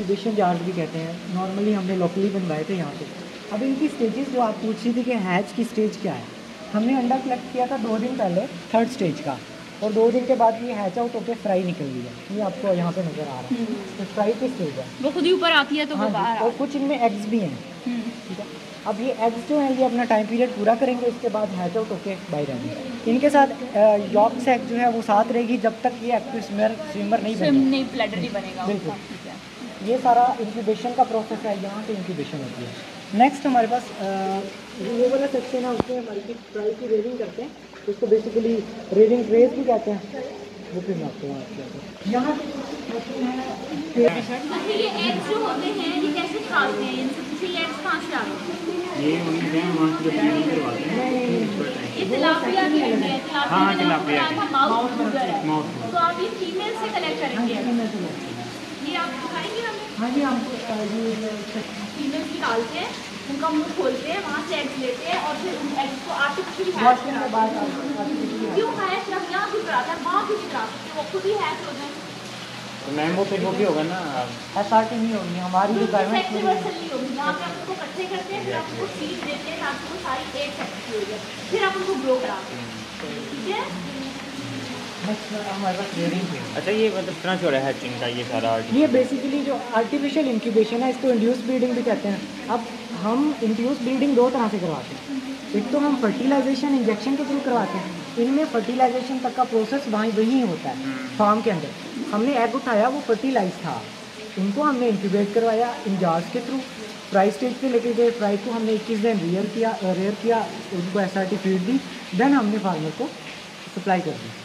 Incubation jars भी कहते हैं, नॉर्मली हमने लोकली बनवाए थे यहाँ पे। अब इनकी स्टेजेस जो आप पूछ रही थी कि हैच की स्टेज क्या है, हमने अंडा कलेक्ट किया था 2 दिन पहले 3rd स्टेज का, और 2 दिन के बाद ये हैच आउट होकर फ्राई निकल गई है। ये आपको यहाँ पे नज़र आ रहा है, तो फ्राई की स्टेज है, वो खुद ही ऊपर आती है तो वो बाहर। और कुछ इनमें एग्स भी हैं, ठीक है। अब ये एग्स जो हैं ये अपना टाइम पीरियड पूरा करेंगे, उसके बाद हैच आउट होके बाहर आएंगे। इनके साथ यॉक्स एग जो है वो साथ रहेगी जब तक ये एक्टिव स्विमर नहीं बनेगा, ब्लैडर नहीं बनेगा। बिल्कुल। ये सारा इंक्यूबेशन का प्रोसेस है, यहाँ से इंक्यूबेशन होती है। नेक्स्ट हमारे पास ये वाला सेक्शन है, उसमें हमारी फ्राई की रेडिंग करते हैं, उसको बेसिकली रेडिंग ट्रेस भी कहते हैं। वो फिर मैं आपको यहाँ ये एग्स जो होते हैं ये कैसे निकालते हैं, इनसे ये एग्स कहाँ से आते हैं? ये उनके वहाँ से जब ब्रीडिंग करवाते हैं, ये तिलापिया के हैं, हाँ, तिलापिया का माउथ फिगर है, तो आप ये फीमेल से कलेक्ट करेंगे। ये आप दिखाएंगे हमें? हाँ जी, हम ये फीमेल निकालते हैं, उनका मुंह खोलते हैं, वहाँ से एग्स लेते हैं और फिर उन एग्स को आर्टिफिशियली हैच कराते हैं। क्यों हैच रख यहाँ क्यों कराते हैं, वहाँ क्यों नहीं करा सकते, वो खुद ही हैच हो जाए? तो मैम वो फिर वो भी होगा ना, SRT नहीं होगी हमारी रिक्वायरमेंट नहीं होगी। यहाँ पे आप उनको इकट्ठे करते हैं, फिर आप उनको सीड देते हैं ताकि वो सारी एक सेक्टर हो जाए, फिर आप उनको ग्रो कराते हैं, ठीक है। हमारे पास रेडिंग है। अच्छा ये मतलब कितना छोड़ा है हैचिंग का ये सारा? ये बेसिकली जो आर्टिफिशियल इंक्यूबेशन है इसको इंड्यूस ब्रीडिंग भी कहते हैं। अब हम इंड्यूस ब्रीडिंग 2 तरह से करवाते हैं, एक तो हम फर्टिलाइजेशन इंजेक्शन के थ्रू करवाते हैं, इनमें फर्टिलाइजेशन तक का प्रोसेस वहीं होता है फार्म के अंदर। हमने एग उठाया, वो फर्टिलाइज था, इनको हमने इंक्यूबेट करवाया इन जार्स के थ्रू, फ्राई स्टेज पे लेके गए, फ्राई को हमने 21 दिन रेयर किया, उनको SRT फीड दी, देन हमने फार्मर को सप्लाई कर दी।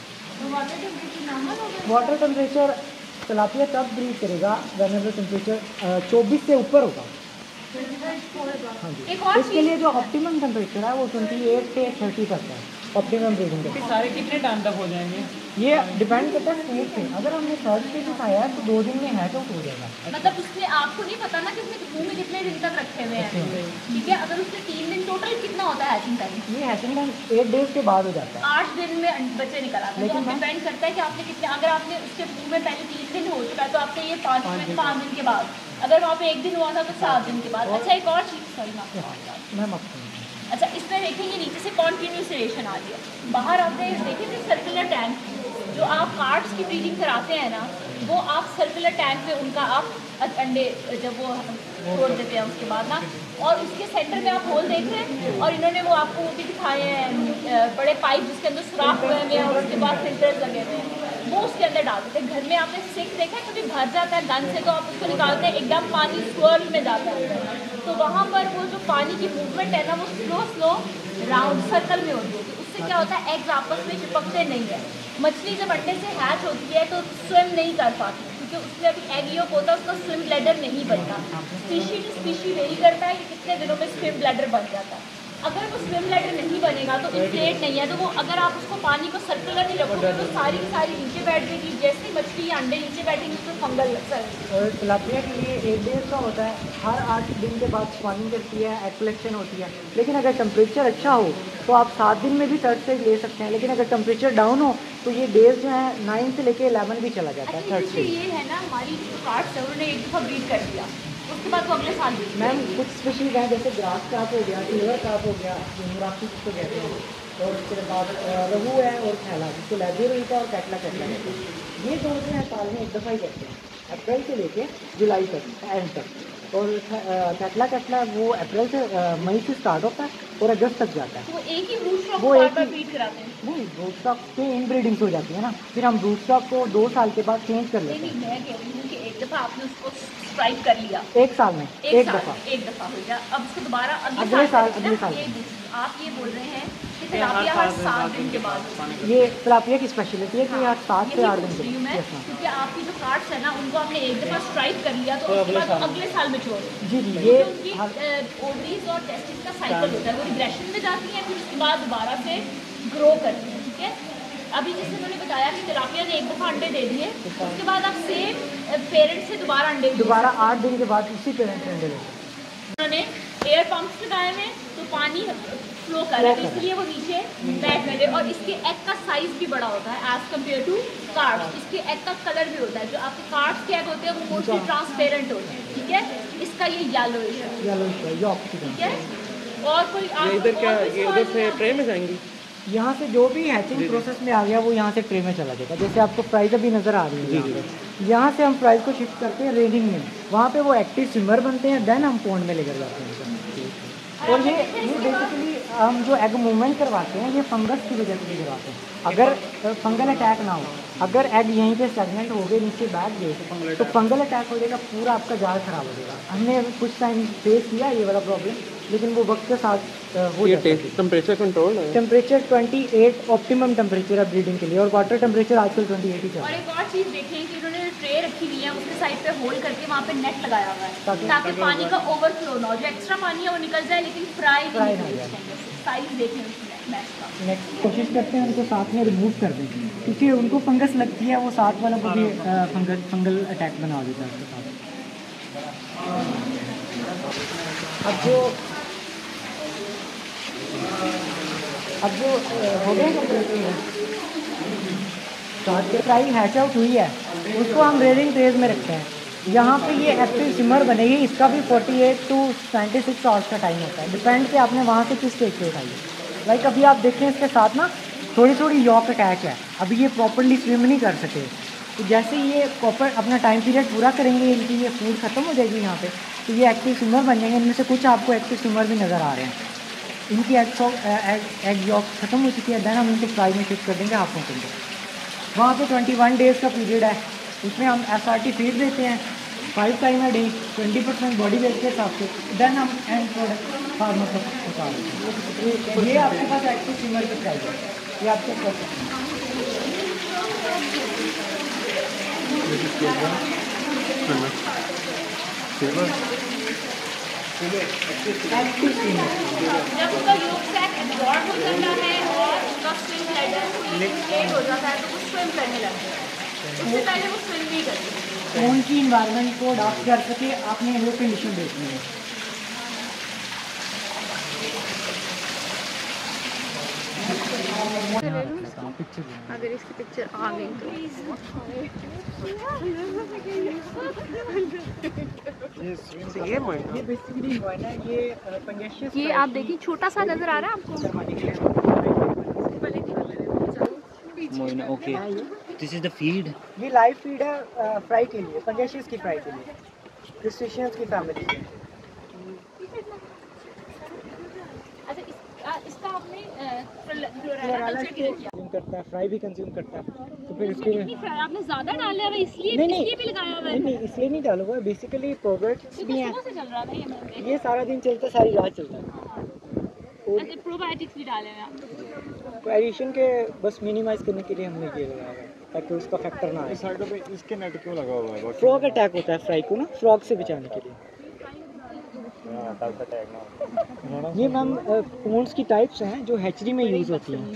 वाटर टेम्परेचर तिलापिया तब ब्रीड करेगा व्हेनेवर टेम्परेचर 24 से ऊपर होगा। हाँ जी, इसके लिए जो ऑप्टिमम टेम्परेचर है वो 28 से 30 तक है ऑप्टिमम ब्रीडिंग का। सारे कितने टाइम तक हो जाएंगे? ये डिपेंड करता है स्टेज पे। अगर हमने 3rd स्टेज उठाया है तो 2 दिन में हैच आउट हो जाएगा। मतलब उसने आपको नहीं पता ना कि उसने मुंह में कितने दिन तक रखे हुए हैं, ठीक है। अगर उसने 3 दिन, टोटल कितना होता है हैचिंग टाइम? ये हैचिंग टाइम 8 डेज के बाद हो जाता है। 8 दिन में बच्चे निकल आते हैं। तो डिपेंड करता है कि आपने कितने, अगर आपने उसके मुंह में पहले 3 दिन हो चुका है तो आपके ये 5 दिन के बाद, अगर वहाँ पे 1 दिन हुआ था तो 7 दिन के बाद। अच्छा एक और चीज़, सॉरी मैम, अच्छा इसमें देखेंगे नीचे से कॉन्टिन्यूस रेशन आ रही है, बाहर आते हैं देखिए सर्कुलर टैंक, जो आप कार्ड्स की ब्रीडिंग कराते हैं ना, वो आप सर्कुलर टैंक में उनका आप अंडे जब वो छोड़ देते हैं उसके बाद ना, और उसके सेंटर में आप होल देख रहे हैं, और इन्होंने वो आपको वो भी दिखाए हैं बड़े पाइप जिसके अंदर सुराख हुए हैं और उसके बाद फिल्टर्स लगे हुए हैं, वो उसके अंदर डाल देते हैं। घर में आपने सिंक देखा है, कभी भर जाता है गन से तो आप उसको निकालते हैं, एकदम पानी स्वर्ल में जाता है, तो वहाँ पर वो जो पानी की मूवमेंट है ना वो स्लो राउंड सर्कल में होती है। तो उससे क्या होता है, एग्स आपस में चिपकते नहीं है। मछली जब अंडे से हैच होती है तो स्विम नहीं कर पाती, क्योंकि उसमें अभी एग योक होता है, उसका स्विम ब्लैडर नहीं बनता। स्पीशी टू स्पीशी वेरी करता है कि कितने दिनों में स्विम ब्लैडर बन जाता है। अगर वो स्विम ब्लैडर नहीं बनेगा तो इन्फ्लेट नहीं है, तो वो अगर आप उसको पानी को सर्कुलर नहीं रखोगे तो सारी की सारी नीचे बैठ जाएगी, जैसे ही मछली या अंडे नीचे बैठेंगे तो फंगल लगता है। और तिलापिया के लिए 1 डेज का होता है, हर 8 दिन के बाद स्पॉनिंग करती है, एग कलेक्शन होती है। लेकिन अगर टेम्परेचर अच्छा हो तो आप 7 दिन में भी 3rd स्टेज ले सकते हैं, लेकिन अगर टेम्परेचर डाउन हो तो ये डेज जो है 9 से लेके 11 भी चला जाता है 3rd स्टेज। ये है ना हमारी कार्ड्स है, उन्होंने एक दफ़ा ब्रीड कर दिया, उसके बाद वो अगले साल मैम कुछ स्पीशीज हैं जैसे ग्रास कार्प हो गया, सिल्वर कार्प हो गया, मुराफी जिसको कहते हैं, और उसके बाद रहू है और थैला जिसको लैब्यूरेटा और कैटला कहते हैं। ये 2 जो है साल में एक दफ़ा ही करते हैं, अप्रैल से लेके जुलाई तक एंड तक। और कैटला वो अप्रैल से मई से स्टार्ट होता है और अगस्त तक जाता है। वो एक ही ब्रूड स्टॉक वो एक ही ब्रीड कराते हैं? नहीं, ब्रूड स्टॉक के इनब्रीडिंग्स हो जाती है ना, फिर हम ब्रूड स्टॉक को 2 साल के बाद चेंज कर लेते हैं। मैं कह रही हूँ कि एक दफ़ा आपने उसको स्ट्राइक कर लिया, 1 साल में एक दफ़ा हो गया, अब उसको दोबारा अगले साल आप ये बोल रहे हैं कि तिलापिया हर 7 दिन के बाद। ये तिलापिया की स्पेशलिटी है कि हर 7 से 8 दिन के बाद, क्योंकि आपकी जो कार्ड्स है ना उनको आपने एक दफ़ा स्ट्राइक कर लिया तो उसके बाद अगले साल में छोड़ जी ये उनकी ओवरीज और टेस्टिस का साइकिल होता है, वो रिग्रेशन में जाती हैं, फिर उसके बाद दोबारा से ग्रो करती हैं, ठीक है। अभी जैसे उन्होंने बताया कि तिलापिया ने एक दफ़ा अंडे दे दिए, उसके बाद आप सेम पेरेंट से दोबारा अंडे 8 दिन के बाद उसी पेरेंट से अंडे लेते हैं। उन्होंने एयर पंप्स लगाए हुए तो पानी फ्लो कर रहा है, तो इसलिए वो नीचे बैठ गए। और इसके एग का साइज भी बड़ा होता है एज कम्पेयर टू कार्ड्स। इसके एग का कलर भी होता है, जो आपके कार्ड्स के एग होते हैं वो मोस्टली ट्रांसपेरेंट होते हैं, ठीक है। इसका ये येलोइश है, ठीक है। और कोई आप इधर क्या ये उधर से ट्रे में जाएंगी? यहाँ से जो भी हैचिंग प्रोसेस में आ गया वो यहाँ से ट्रे में चला जाएगा। जैसे आपको प्राइस अभी नज़र आ रही है, यहाँ से हम प्राइस को शिफ्ट करते हैं रेनिंग में, वहाँ पे वो एक्टिव स्विमर बनते हैं, देन हम पॉन्ड में लेकर जाते हैं। और ये बेसिकली हम जो एग मूवमेंट करवाते हैं ये फंगस की वजह से भी करवाते हैं। अगर फंगल अटैक ना हो, अगर एग यहीं पे स्टेगनेंट हो गए नीचे बैठ गए तो फंगल अटैक हो जाएगा, पूरा आपका जाल खराब हो जाएगा। हमने कुछ टाइम फेस किया ये वाला प्रॉब्लम, लेकिन वो वक्त के साथ हो जाता है। टेम्परेचर कंट्रोल है? टेम्परेचर 28 ऑप्टिमम टेम्परेचर है ब्रीडिंग के लिए, और वाटर टेम्परेचर आजकल 28 ही चल रहा है। और एक और चीज़ देखें कि उन्होंने ट्रे रखी हुई है, उसके साइड पे होल्ड करके वहाँ पे नेट लगाया हुआ है ताकि पानी का ओवरफ्लो ना हो, जो एक्स्ट्रा पानी है वो निकल जाए, लेकिन फ्राई नहीं हो। साइज देखें नेक्स्ट कोशिश करते हैं उनको साथ में रिमूव कर दें, क्योंकि उनको फंगस लगती है, वो साथ वाला को भी फंगल अटैक बना देता है उसके साथ। अब जो हो गए स्टार्ट के फ्राई हैच आउट हुई है, उसको हम रेडिंग ट्रेज में रखते हैं। यहाँ पे ये एक्टिव सिमर बनेगी, इसका भी 48 to 96 आवर्स का टाइम होता है, डिपेंड कि आपने वहाँ से किस स्टेज पे उठाई है। लाइक अभी आप देखें इसके साथ ना थोड़ी थोड़ी यॉक अटैच है, अभी ये प्रॉपरली स्विम नहीं कर सके। तो जैसे ये प्रॉपर अपना टाइम पीरियड पूरा करेंगे, इनकी ये फूड ख़त्म हो जाएगी यहाँ पे, तो ये एक्टिव स्विमर बन जाएंगे। इनमें से कुछ आपको एक्टिव स्विमर भी नज़र आ रहे हैं। इनकी एग यॉक ख़त्म हो चुकी है, देन हम इनको फ्राई में शिफ्ट कर देंगे हाथों के अंदर। वहाँ पे 21 डेज़ का पीरियड है, उसमें हम SRT फीड देते हैं 5 टाइम a डे, 20% बॉडी वेट के हिसाब से, देन हम एंड प्रोडक्ट फार्मर को पहुँचा देते हैं। ये आपके पास एक्टिव स्विमर की प्राइस है, ये आपके पास जब उसका योग सैक एब्जॉर्ब हो जाता है और उसका स्विम ब्लैडर लेट हो जाता है तो वो स्विम करने लगता है, उससे पहले वो स्विम नहीं करती। कौन सी इन्वायरमेंट को अडॉप्ट कर सके, आपने वो कंडीशन देखनी है। अगर इसकी पिक्चर आ गई तो ये आप देखिए छोटा सा नजर आ रहा है आपको। Moina okay, this is the feed. ये लाइव फीड है फ्राई के लिए, पंगेशियस की फ्राई के लिए, क्रस्टेशियंस की फैमिली के। अच्छा इसका आपने कंज्यूम करता है, फ्राई भी कंज्यूम करता है, तो फिर इसके आपने ज़्यादा डाला है इसलिए नहीं भी लगाया हुआ है। नहीं इसलिए नहीं डाला हुआ है, बेसिकली प्रोबयोटिक्स भी हैं। से चल रहा है ये सारा दिन चलता है, सारी रात चलता है। ऐसे प्रोबायोटिक्स भी डाले हैं आपने। एडिशन के बस मिनिमाइज करने के लिए हमने ये लगाया है ताकि उसका फैक्टर ना आए। साइड पे इसके नेट क्यों लगा हुआ है? फ्रॉग अटैक होता है फ्राई को ना, फ्रॉग से बचाने के लिए। ये मैम पॉन्ड्स की टाइप्स हैं जो हैचरी में यूज़ होती हैं।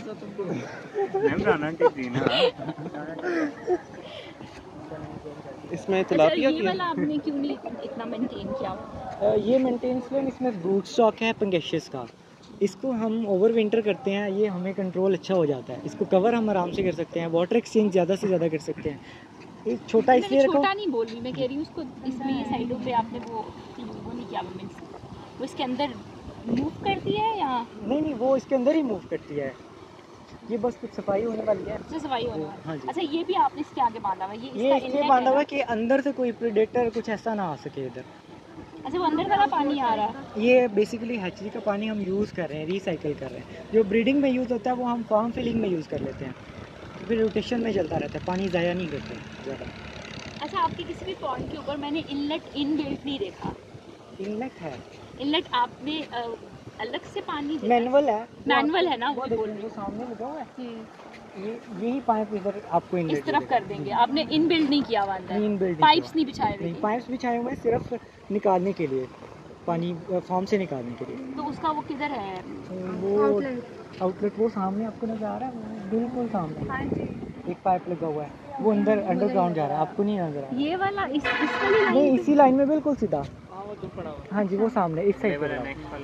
इसमें तिलापिया ये वाला आपने क्यों नहीं इतना मेंटेन किया? ये मेंटेनेंस में इसमें ब्रूट स्टॉक है पंगेशियस का, इसको हम ओवर विंटर करते हैं, ये हमें कंट्रोल अच्छा हो जाता है। इसको कवर हम आराम से कर सकते हैं, वाटर एक्सचेंज ज़्यादा से ज़्यादा कर सकते हैं। एक छोटा इसलिए रखो, छोटा नहीं बोल रही मैं, कह रही हूँ उसको इसमें ये साइडों पे आपने वो नहीं किया, वो इसके अंदर मूव करती है या नहीं वो इसके अंदर ही मूव करती है। ये बस कुछ सफाई होने वाली है, सफाई होने वाली। हाँ जी। अच्छा ये भी आपने इसके आगे बांधा हुआ है, ये इसलिए बांधा हुआ है कि अंदर से कोई प्रेडेटर कुछ ऐसा ना आ सके इधर। अच्छा वो अंदर वाला पानी आ रहा है। ये बेसिकली हैचरी का पानी हम यूज़ कर रहे हैं, रिसाइकिल कर रहे हैं। जो ब्रीडिंग में यूज़ होता है वो हम फार्म फिलिंग में यूज़ कर लेते हैं, तो फिर रोटेशन में चलता रहता है, पानी ज़ाया नहीं करते ज़्यादा। अच्छा आपके किसी भी पॉइंट के ऊपर मैंने इनलेट इनबिल्ट नहीं देखा। इनलेट है, इनलेट आपने अलग से पानी मैनुअल है, मैनुअल है ना वो जो सामने लगा हुआ है, यही पाइप इधर आपको इस तरफ कर देंगे। आपने इनबिल्ट नहीं किया हुआ अंदर, इनबिल्ट पाइप्स नहीं बिछाए हुए? पाइप्स बिछाए हुए हैं सिर्फ निकालने के लिए, पानी फार्म से निकालने के लिए। तो उसका वो किधर है? वो आउटलेट वो सामने आपको नजर आ रहा है, बिल्कुल सामने। हाँ जी। एक पाइप लगा हुआ है, वो अंदर अंडरग्राउंड जा रहा है, आपको नहीं नजर आ रहा। ये वाला इस वाली लाइन नहीं, इसी लाइन में बिल्कुल सीधा वो तो पड़ा हुआ। हाँ जी वो सामने इस साइड पे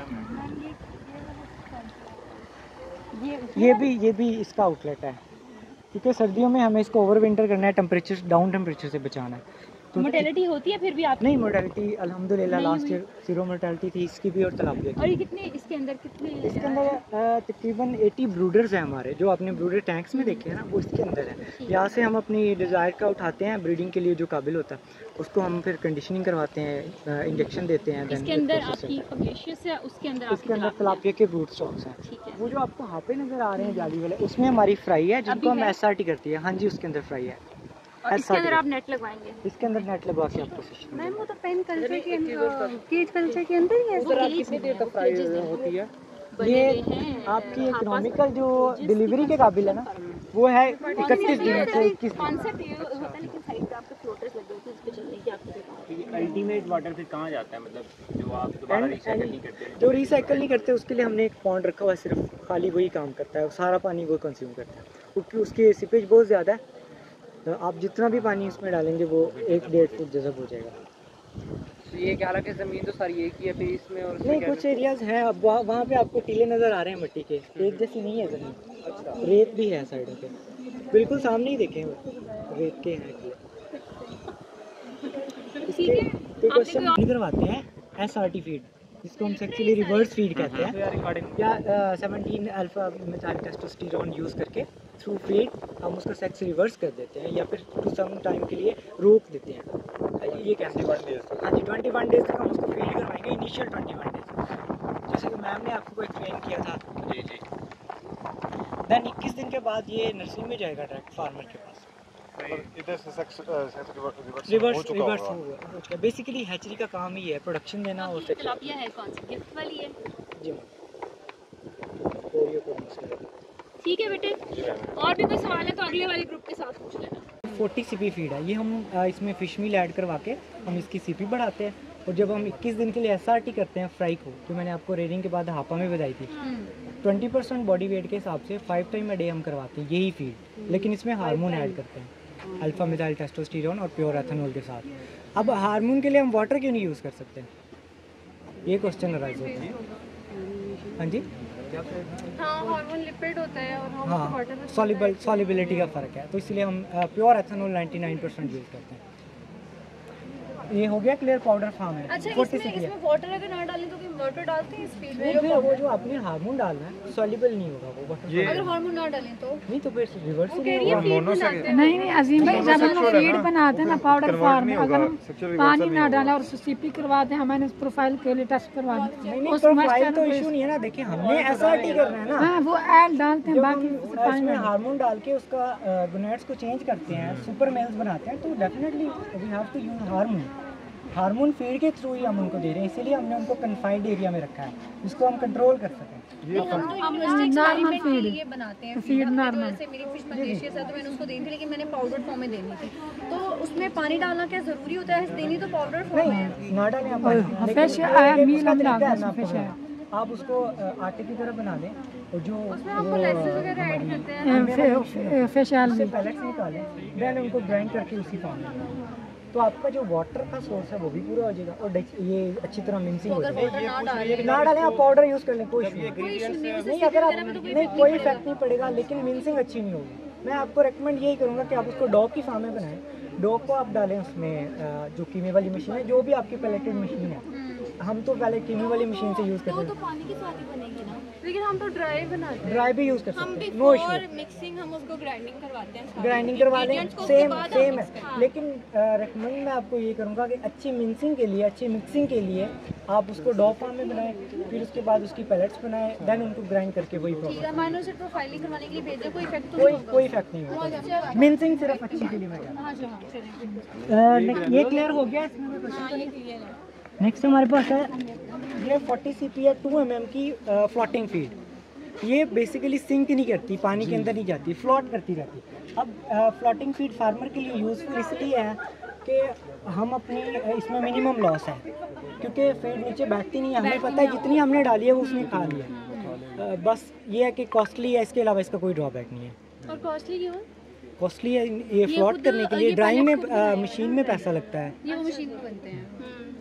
ये भी इसका आउटलेट है, क्योंकि सर्दियों में हमें इसको ओवर विंटर करना है, टेम्परेचर डाउन टेम्परेचर से बचाना है। तो मोर्टेलिटी होती है फिर भी आप? नहीं, मोर्टेलिटी अल्हम्दुलिल्लाह लास्ट ईयर 0 मोर्टेलिटी थी इसकी भी और तलाबिया और की। ये कितने इसके अंदर इसके अंदर तकरीबन 80 ब्रूडर्स हैं हमारे, जो आपने ब्रूडर टैंक्स में देखे हैं ना, वो इसके अंदर है। यहाँ से हम अपनी डिज़ायर का उठाते हैं, ब्रीडिंग के लिए जो काबिल होता है उसको हम फिर कंडीशनिंग करवाते हैं, इंजेक्शन देते हैं। इसके अंदर आपकी फंगेशियस है, उसके अंदर इसके अंदर तलाबिया के ब्रूड स्टॉक्स हैं। ठीक है। वो जो आपको हापे नज़र आ रहे हैं जाली वाले, उसमें हमारी फ्राई है जिनको हम SRT करती है। हाँ जी उसके अंदर फ्राई है। और इसके अंदर आप नेट लगवाएंगे? इसके अंदर नेट लगा के आपको सिस्टम मैम वो तो पेन कल्चर के केज कल्चर के अंदर ही है। सर आप कितनी देर तक फ्राई होती है? ये आपकी इकोनॉमिकल जो डिलीवरी के काबिल है ना, वो है 31 दिन से 21 दिन। कॉन्सेप्ट ये होता है, लेकिन साइड पे आपके फ्लोटर्स लगे होते हैं, इस पे चलने की आपको अल्टीमेट वाटर फिर कहाँ जाता है, मतलब जो आप दोबारा रिसाइकल नहीं करते? जो रिसाइकल नहीं करते उसके लिए हमने एक पॉन्ड रखा हुआ है, सिर्फ खाली वही काम करता है, सारा पानी वो कंज्यूम करता है, क्योंकि उसकी सीपेज बहुत ज़्यादा है। तो आप जितना भी पानी उसमें डालेंगे वो 1-1.5 फुट जज़ब हो जाएगा। तो ये क्या हालांकि ज़मीन तो सारी एक ही है फिर इसमें, और नहीं कुछ एरियाज़ हैं, अब वहाँ पे आपको टीले नज़र आ रहे हैं मट्टी के, एक जैसी नहीं है ज़मीन, रेत भी है साइडों पे, बिल्कुल सामने ही देखें रेत के हैं टीले। इसके क्वेश्चन भी करवाते हैं SRT फीड, जिसको हम एक्चुअली रिवर्स फीड कहते हैं, या 17 अल्फा मिथाइल टेस्टोस्टेरोन यूज़ करके थ्रू फीड हम उसका सेक्स रिवर्स कर देते हैं, या फिर टू सम टाइम के लिए रोक देते हैं। ये कैसे? 21 डेज। हाँ जी 21 डेज तक हम उसको फीड करवाएंगे, इनिशियल 21 डेज, जैसे कि मैम ने आपको एक्सप्लेन किया था। जी जी। देन 21 दिन के बाद ये नर्सरी में जाएगा डायरेक्ट फार्मर के पास। इधर से सेक्स रिवर्स होगा। बेसिकली हैचरी का काम ही है प्रोडक्शन देना और सेक्स। तलापिया है कौन सी गिफ्ट वाली है? जी ठीक है बेटे, और भी कोई सवाल है तो अगले वाले ग्रुप के साथ पूछ लेना। 40 CP फीड है ये, हम इसमें फिश मील ऐड करवा के हम इसकी CP बढ़ाते हैं, और जब हम 21 दिन के लिए SRT करते हैं फ्राई को, जो मैंने आपको रेडिंग के बाद हापा में बताई थी, 20% बॉडी वेट के हिसाब से 5 टाइम अ डे हम करवाते हैं यही फीड, लेकिन इसमें हार्मोन ऐड करते हैं, अल्फा मिथाइल टेस्टोस्टेरोन और प्योर एथेनॉल के साथ। अब हार्मोन के लिए हम वाटर क्यों नहीं यूज़ कर सकते, ये क्वेश्चन अराइज होता है। हाँ जी हाँ, हार्मोन लिपिड होता है और हम हाँ, वाटर में सॉल्युबिलिटी का फ़र्क है, तो इसलिए हम प्योर एथेनॉल 99% यूज़ करते हैं। ये हो गया क्लियर, पाउडर फार्म है। अच्छा 40 इसमें CP है। वाटर अगर ना डालें तो वाटर डालते हैं इस फीड नहीं, में? फिर वो जो आपने हार्मोन डालना है सॉल्युबल नहीं होगा वो वाटर, अगर हार्मोन ना डालें तो नहीं तो फिर रिवर्स ही कह नहीं रही है होगा। फीड बनाते हैं। नहीं अजीम भाई, जब हम फीड बनाते हैं ना पाउडर फॉर्म में, अगर हम पानी ना डाला और CP करवाते हैं, हमारे प्रोफाइल के लिए टेस्ट करवाना नहीं प्रोफाइल तो इशू नहीं है ना, देखिए हमने SRT करना है ना। हाँ वो ऐड डालते हैं, जब बाकी हम इसमें हार्मोन डाल के उसका गोनेट्स को चेंज करते हैं, सुपर मेल्स बनाते हैं, तो definitely we have to use hormone. Hormone feed के थ्रू ही हम उनको दे रहे हैं, इसीलिए हमने उनको कन्फाइंड एरिया में रखा है जिसको हम कंट्रोल कर सकें। नॉर्मल फीड ये बनाते हैं फीड नॉर्मल। जैसे मेरी फिश मलेशियस है तो मैंने उसको दी थी, लेकिन मैंने पाउडर फॉर्म में देनी थी, तो उसमें पानी डालना क्या ज़रूरी होता है? देनी तो पाउडर फॉर्म में है। नहीं ना डालें आप, फिश लेकिन मील उसका हम तरीका डालते है, हैं, मैं आपको फिश है। बताऊं। आप उसको आटे की तरह बना लें, और जो हम मोलेसेस वगैरह ऐड करते हैं। फिश उससे पैलेट्स निकालें, देन उनको ग्राइंड करके उसी फॉर्म में डालें, तो आपका जो वाटर का सोर्स है वो भी पूरा हो जाएगा, और ये अच्छी तरह मिक्सिंग हो जाएगी। ना डालें आप, पाउडर यूज़ कर लें, कोई इशू नहीं। अगर आप नहीं कोई इफेक्ट नहीं पड़ेगा, लेकिन मिक्सिंग अच्छी नहीं होगी। मैं आपको रेकमेंड यही करूँगा कि आप उसको डॉग की फार्म में बनाएं, डॉग को आप डालें उसमें, जो कीमे वाली मशीन है, जो भी आपकी पैलेटेड मशीन है, हम तो पहले कीमे वाली मशीन से यूज़ करते हैं, पानी के साथ ही बनेगी ना, लेकिन हम तो ड्राई बनाते हैं। ड्राई भी यूज़ कर हम सकते हैं, नो इशू। बिफोर मिक्सिंग हम उसको ग्राइंडिंग करवाते हैं, ग्राइंडिंग करवा लें, ingredients को उसके बाद हम सेम mix है, करते लेकिन रेकमेंड मैं आपको ये करूँगा कि अच्छी मिक्सिंग के लिए, अच्छी मिक्सिंग के लिए आप उसको डॉ फॉर्म में बनाएं, फिर उसके बाद उसकी पैलेट्स बनाएं, देन उनको ग्राइंड करके वही प्रॉपर। हैं। मैंने उसे प्रोफाइलिंग करवाने के लिए भेजा, कोई इफेक्ट तो कोई इफेक्ट नहीं होगा, मिक्सिंग सिर्फ अच्छी के लिए मैं कहता हाँ चलिए हूँ। ये क्लियर हो गया, इसमें कोई क्वेश्चन तो नहीं? नेक्स्ट हमारे पास है ये 40 CP है 2 mm की फ्लोटिंग फीड। ये बेसिकली सिंक नहीं करती, पानी के अंदर नहीं जाती, फ्लोट करती रहती। अब फ्लोटिंग फीड फार्मर के लिए यूज़फुल इसलिए है कि हम अपनी इसमें मिनिमम लॉस है, क्योंकि फीड नीचे बैठती नहीं है, हमें पता है जितनी हमने डाली है वो उसने खा लिया। बस ये है कि कॉस्टली है, इसके अलावा इसका कोई ड्रॉबैक नहीं है। और कॉस्टली क्यों? कॉस्टली है ये फ्लोट करने के लिए, ड्राइंग में मशीन में पैसा लगता है। ये वो मशीन में बनते हैं।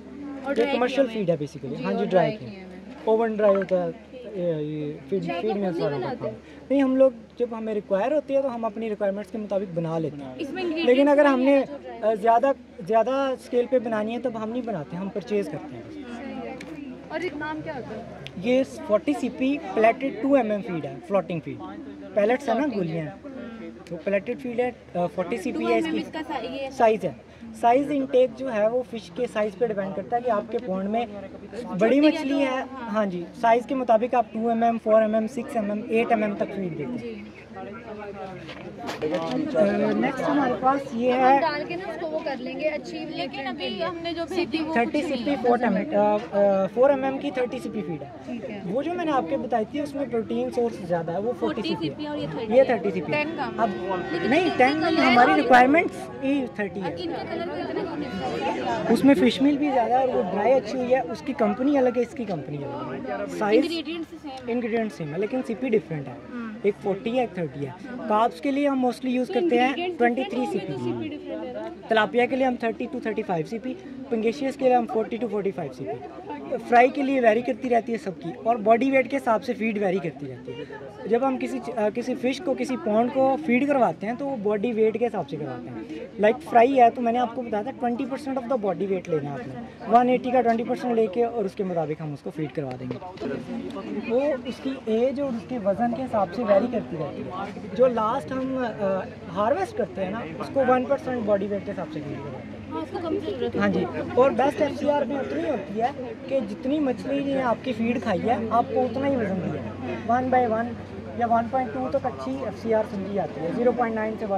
ये कमर्शियल फीड है बेसिकली। हाँ जी, ड्राई की ओवन ड्राई होता है ये फीड मिल्स वाला होता है। नहीं, हम लोग जब हमें रिक्वायर होती है तो हम अपनी रिक्वायरमेंट्स के मुताबिक बना लेते हैं, लेकिन अगर हमने ज़्यादा स्केल पे बनानी है तब हम नहीं बनाते, हम परचेज़ करते हैं। और एक नाम क्या होता है? ये 40 CP प्लेटेड 2 mm फीड है, फ्लोटिंग फीड। पैलेट्स है ना, गोलियाँ, तो प्लेटेड फीड है। 40 CP है इसकी साइज़ है। साइज़ इनटेक जो है वो फ़िश के साइज़ पे डिपेंड करता है कि आपके पॉन्ड में बड़ी मछली है। हाँ जी, साइज़ के मुताबिक आप 2 mm, 4 mm, 6 mm, 8 mm तक फीड देते हैं। नेक्स्ट हमारे पास ये है डाल के ना उसको वो कर लेंगे अच्छी, लेकिन अभी हमने जो 30 CP 4 mm की 30 CP फीड है। वो जो मैंने आपके बताई थी उसमें प्रोटीन सोर्स ज़्यादा है, वो 40 CP और ये 30 CP। अब नहीं 10 हमारी रिक्वायरमेंट्स ही 30 है। इनका कलर भी इतना यूनिक है। उसमें फिश मिल भी ज़्यादा है और वो ड्राई अच्छी हुई है। उसकी कंपनी अलग है, इसकी कंपनी अलग है। साइज इंग्रेडिएंट्स सेम है लेकिन CP डिफरेंट है। एक 40 है, एक 30 है। कार्ब्स के लिए हम मोस्टली यूज़ करते हैं 23 CP। तिलापिया के लिए हम 30 to 35 CP। पंगेशियस के लिए हम 40 to 45 CP। फ्राई के लिए वेरी करती रहती है सबकी, और बॉडी वेट के हिसाब से फीड वेरी करती रहती है। जब हम किसी फ़िश को, किसी पॉन्ड को फीड करवाते हैं तो वो बॉडी वेट के हिसाब से करवाते हैं। लाइक फ्राई है तो मैंने आपको बताया था 20% ऑफ द बॉडी वेट लेना है आपने। 180 का 20% लेके और उसके मुताबिक हम उसको फीड करवा देंगे। वो उसकी एज और उसके वज़न के हिसाब से वेरी करती रहती है। जो लास्ट हम हार्वेस्ट करते हैं ना उसको 1% बॉडी वेट के हिसाब से फीड करवाते हैं। हाँ जी, और बेस्ट FCR में उतनी होती है कि जितनी मछली ने आपकी फीड खाई है आपको उतना ही वज़न दिया है। 1/1 या 1.2 तक अच्छी FCR समझी जाती है। 0.9 से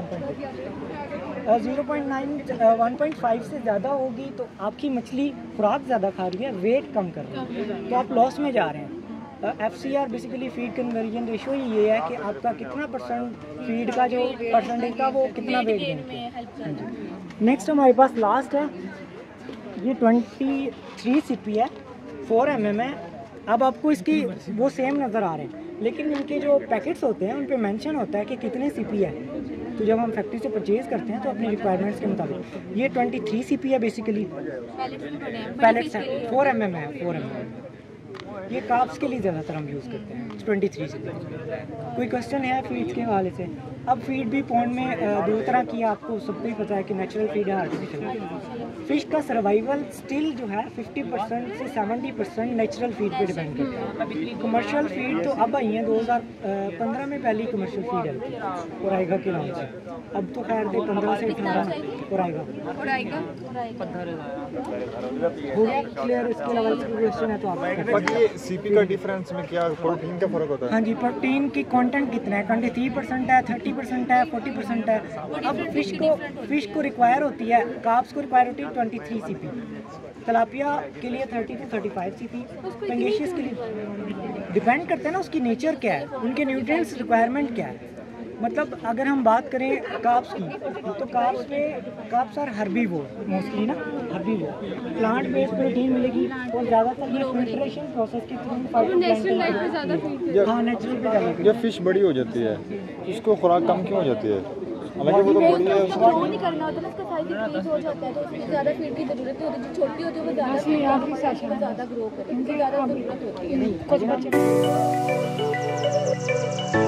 1.2 0.9 1.5 से ज़्यादा होगी तो आपकी मछली खुराक ज़्यादा खा रही है, वेट कम कर रही है, तो आप लॉस में जा रहे हैं। FCR basically feed conversion ratio ही ये है कि आपका कितना % फीड का जो परसेंटेज का वो कितना वेट देते हैं। नेक्स्ट हमारे पास लास्ट है, ये 23 CP है, 4 mm है। अब आपको इसकी वो सेम नज़र आ रहे हैं लेकिन इनके जो पैकेट्स होते हैं उन पे मेंशन होता है कि कितने CP है। तो जब हम फैक्ट्री से परचेज़ करते हैं तो अपनी रिक्वायरमेंट्स के मुताबिक ये 23 CP है बेसिकली। पैलेट्स हैं 4 mm है, 4 mm। ये कार्ब्स के लिए ज़्यादातर हम यूज़ करते हैं 23 CP। कोई क्वेश्चन है फीड्स के हवाले से? अब फीड भी पॉन्ड में 2 तरह की है, आपको सबको ही पता है कि नेचुरल फीड है, आर्टिफिशियल। फ़िश का सर्वाइवल स्टिल जो है 50% से 70% नेचुरल फीड पे डिपेंड करता है। कमर्शियल फीड तो अब आई है 2015 में पहली कमर्शियल फीड आई थी ओराइगा के नाम से। अब तो खैर 15 से 18 ओराइगा हो गया क्लियर। इसके अलावा क्वेश्चन है तो आप ये CP का डिफरेंस में क्या प्रोटीन का फर्क होता है? हाँ जी, प्रोटीन की कंटेंट कितना है? 23% है, 30% है, 40% है। अब फिश को रिक्वायर होती है, कार्ब्स को रिक्वायर होती है 23 CP। तिलापिया के लिए 30 to 35 CP। पंगेशियस के लिए डिपेंड करता है ना उसकी नेचर क्या है, उनके न्यूट्रिएंट्स रिक्वायरमेंट क्या है। मतलब अगर हम बात करें कार्ब्स की तो कार्ब्स आर हर्बीवोर मोस्टली ना, हर्बीवोर। प्लांट बेस्ड प्रोटीन मिलेगी और ज़्यादातर ये फिल्ट्रेशन प्रोसेस के थ्रू हाँ नेचुरल पे ज़्यादा। जब फिश बड़ी हो जाती है उसको खुराक कम क्यों हो जाती है? हालांकि वो तो बड़ी है, ग्रो नहीं करना होता ना, उसका साइज इंक्रीज हो जाता है तो उसमें ज़्यादा फीड की ज़रूरत नहीं होती। जो छोटी होती है वो ज़्यादा ग्रो करे, ज़्यादा ज़रूरत होती है।